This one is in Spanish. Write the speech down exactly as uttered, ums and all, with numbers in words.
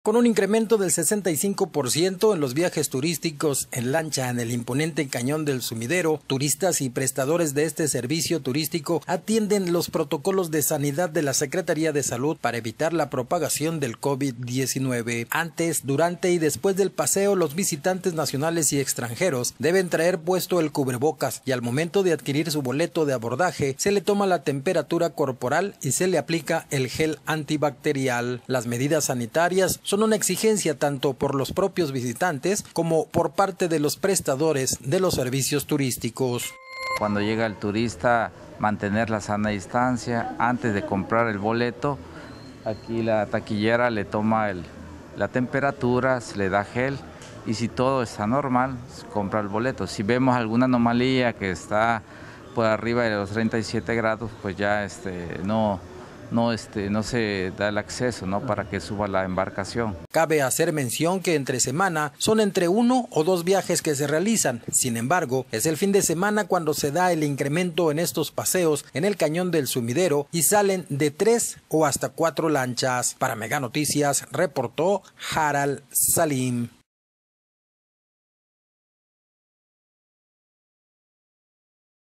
con un incremento del sesenta y cinco por ciento en los viajes turísticos en lancha en el imponente Cañón del Sumidero. Turistas y prestadores de este servicio turístico atienden los protocolos de sanidad de la Secretaría de Salud para evitar la propagación del COVID diecinueve. Antes, durante y después del paseo, los visitantes nacionales y extranjeros deben traer puesto el cubrebocas y al momento de adquirir su boleto de abordaje se le toma la temperatura corporal y se le aplica el gel antibacterial. Las medidas sanitarias son una exigencia tanto por los propios visitantes como por parte de los prestadores de los servicios turísticos. Cuando llega el turista, mantener la sana distancia. Antes de comprar el boleto, aquí la taquillera le toma el, la temperatura, se le da gel y si todo está normal, se compra el boleto. Si vemos alguna anomalía que está por arriba de los treinta y siete grados, pues ya este, no... No, este, no se da el acceso, ¿no?, para que suba la embarcación. Cabe hacer mención que entre semana son entre uno o dos viajes que se realizan. Sin embargo, es el fin de semana cuando se da el incremento en estos paseos en el Cañón del Sumidero y salen de tres o hasta cuatro lanchas. Para Mega Noticias reportó Haral Salim.